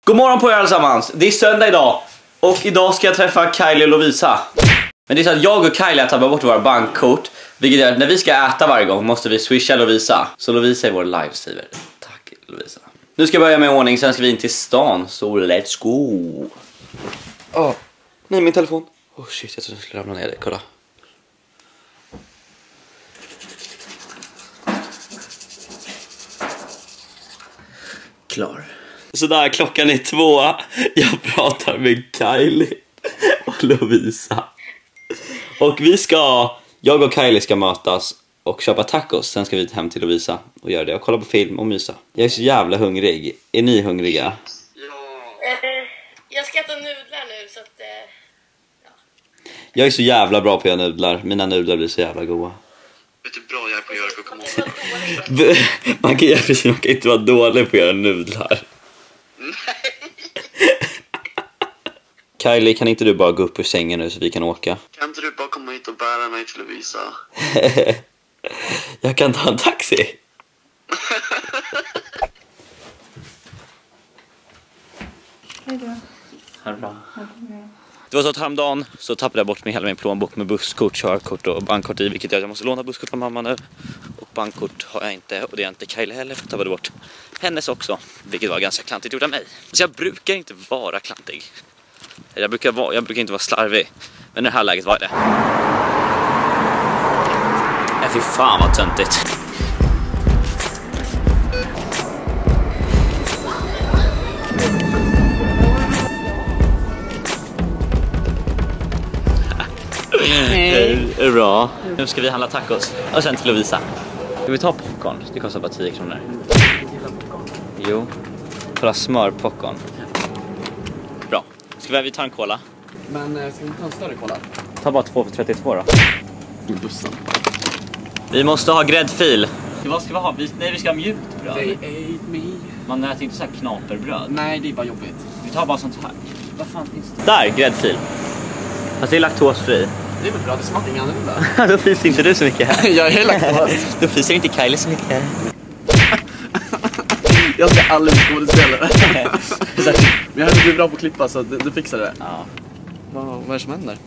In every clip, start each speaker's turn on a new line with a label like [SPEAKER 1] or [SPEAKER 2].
[SPEAKER 1] God morgon på er allesammans. Det är söndag idag. Och idag ska jag träffa Kylie och Lovisa. Men det är så att jag och Kylie har tappat bort våra bankkort. Vilket gör att när vi ska äta varje gång måste vi swisha Lovisa. Så Lovisa är vår livesaver. Tack Lovisa. Nu ska jag börja med ordning, sen ska vi in till stan. Så let's go. Nej, min telefon. Shit, jag trodde jag skulle ramla ner det. Kolla. Klar. Sådär, klockan är 2. Jag pratar med Kylie och Lovisa. Och jag och Kylie ska mötas och köpa tacos. Sen ska vi hem till Lovisa och göra det och kolla på film och mysa. Jag är så jävla hungrig. Är ni hungriga?
[SPEAKER 2] Ja. Jag ska äta nudlar nu så att... ja.
[SPEAKER 1] Jag är så jävla bra på att göra nudlar. Mina nudlar blir så jävla goda.
[SPEAKER 3] Vet du bra jag är på att göra guacamole?
[SPEAKER 1] Man kan inte vara dålig på att göra nudlar. Kylie, kan inte du bara gå upp ur sängen nu så vi kan åka?
[SPEAKER 3] Kan inte du bara komma hit och bära mig till Lovisa?
[SPEAKER 1] Jag kan ta en taxi.
[SPEAKER 2] Hejdå.
[SPEAKER 1] Ha det bra. Det var så att häromdagen så tappade jag bort hela min plånbok med busskort, körkort och bankkort i. Vilket gör att jag måste låna busskort av mamma nu. Och bankkort har jag inte, och det är inte Kylie heller, för jag tappade bort hennes också. Vilket var ganska klantigt gjort av mig. Så jag brukar inte vara klantig. Jag brukar inte vara slarvig. Men i det här läget var det. Fy fan vad töntigt. Det är bra. Nu ska vi handla tacos. Och sen till Lovisa. Ska vi ta popcorn? Det kostar bara 10 kronor. Jo. Kolla, smörpopcorn. Bra. Ska vi ta en cola?
[SPEAKER 4] Men ska vi ta en större cola?
[SPEAKER 1] Ta bara 2 för 32 då.
[SPEAKER 4] I bussen.
[SPEAKER 1] Vi måste ha gräddfil. Vad ska vi ha? Vi ska ha mjukt bröd.
[SPEAKER 4] They ate me.
[SPEAKER 1] Man äter inte så här knaperbröd.
[SPEAKER 4] Nej, det är bara jobbigt.
[SPEAKER 1] Vi tar bara sånt här. Vad fan finns det? Där, gräddfil. Fast det är laktosfri.
[SPEAKER 4] Det är väl bra, det smakar inga annorlunda.
[SPEAKER 1] Då fiser inte du så mycket här.
[SPEAKER 4] Jag är laktos.
[SPEAKER 1] Då fiser inte Kylie så mycket här.
[SPEAKER 4] Jag ska aldrig skådespelare. Men jag är bra på att klippa så du fixar det.
[SPEAKER 1] Ja.
[SPEAKER 4] Vad är det som händer?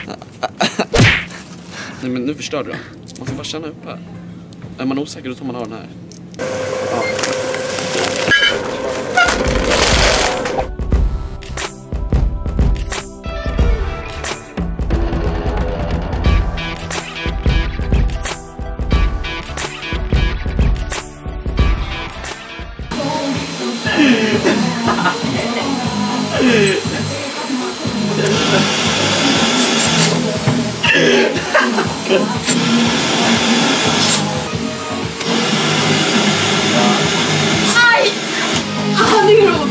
[SPEAKER 4] Nej men nu förstör du. Man ska bara känna upp här. Är man osäker då tar man av den här. Ja.
[SPEAKER 2] Aj! Han är grov!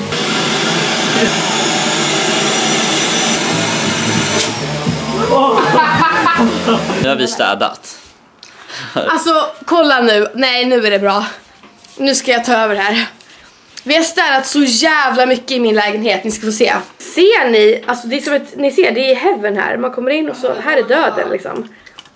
[SPEAKER 1] Nu har vi städat.
[SPEAKER 2] Alltså, kolla nu. Nej, nu är det bra. Nu ska jag ta över här. Vi har städat så jävla mycket i min lägenhet. Ni ska få se. Ser ni? Alltså det är som ett, ni ser, det är heaven här. Man kommer in och så, här är döden liksom.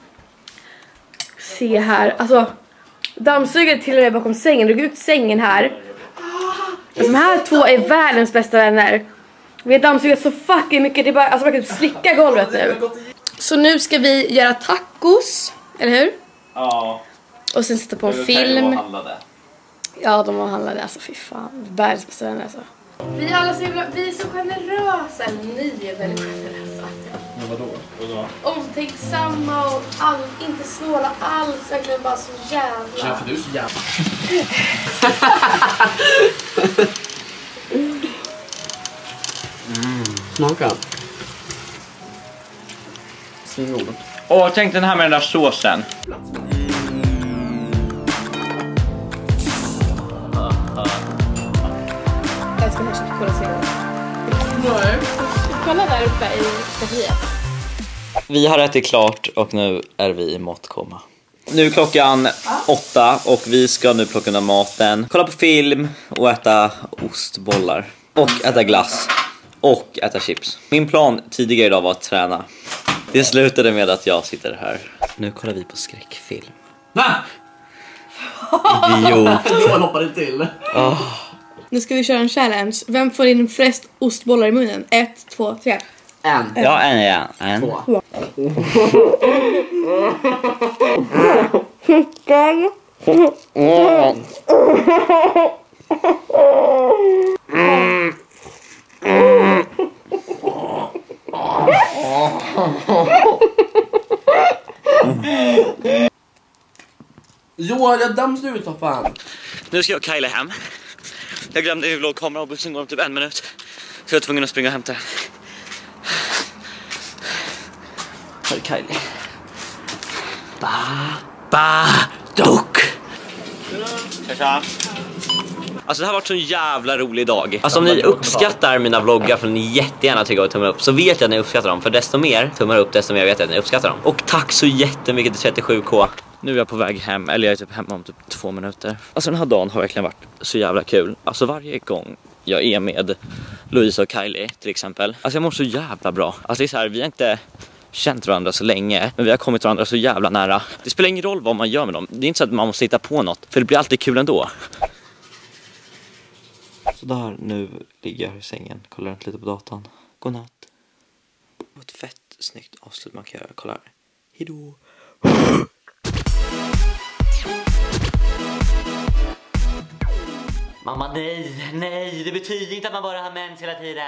[SPEAKER 2] Se här, alltså dammsugare till och med bakom sängen. Drog ut sängen här. Alltså, de här två är världens bästa vänner. Vi har dammsugat så fucking mycket. Det är bara, alltså man kan slicka golvet nu. Så nu ska vi göra tacos, eller hur?
[SPEAKER 1] Ja.
[SPEAKER 2] Och sen sitta på en film. Ja, de har handlade, alltså fy fan. Världens bästa vänner alltså. Vi är alla så jävla, vi är så generösa. Ni är väldigt generösa.
[SPEAKER 4] Men vadå?
[SPEAKER 2] Omtänksamma och inte snåla alls. Verkligen bara så jävla.
[SPEAKER 4] Ja, för du är så jävla. Smaka. Svingod.
[SPEAKER 1] Tänk den här med den där såsen.
[SPEAKER 2] Jag ska först kolla serien. Nej. Kolla där uppe i kaféet.
[SPEAKER 1] Vi har ätit klart och nu är vi i matkoma. Nu är klockan 8 och vi ska nu plocka undan maten, kolla på film och äta ostbollar. Och äta glass. Och äta chips. Min plan tidigare idag var att träna. Det slutade med att jag sitter här. Nu kollar vi på skräckfilm.
[SPEAKER 4] Va?
[SPEAKER 1] Idiot.
[SPEAKER 4] Jag hoppade till.
[SPEAKER 2] Nu ska vi köra en challenge. Vem får in flest ostbollar i munnen? 1, 2, 3.
[SPEAKER 4] En.
[SPEAKER 1] Ja, en.
[SPEAKER 4] Två. Jo, jag dammsugit så fan.
[SPEAKER 1] Nu ska jag och Kylie hem. Jag glömde ju vloggkamera och bussen går om typ 1 minut. Så jag är tvungen att springa och hämta den. Här är Kylie. Dok. Tja. Alltså det här har varit så en jävla rolig dag. Alltså om ni uppskattar mina vloggar får ni jättegärna trycka och tumma upp. Så vet jag att ni uppskattar dem. För desto mer tummar upp desto mer vet jag att ni uppskattar dem. Och tack så jättemycket till 37K. Nu är jag på väg hem, eller jag är typ hemma om typ 2 minuter. Alltså den här dagen har verkligen varit så jävla kul. Alltså varje gång jag är med Louisa och Kylie till exempel. Alltså jag mår så jävla bra. Alltså det är så här, vi har inte känt varandra så länge, men vi har kommit varandra så jävla nära. Det spelar ingen roll vad man gör med dem. Det är inte så att man måste hitta på något, för det blir alltid kul ändå. Så där, nu ligger jag i sängen, kollar inte lite på datan. Godnatt. Ett fett snyggt avslut man kan göra, kolla här. Hejdå. Mamma, nej, det betyder inte att man bara har mens hela tiden.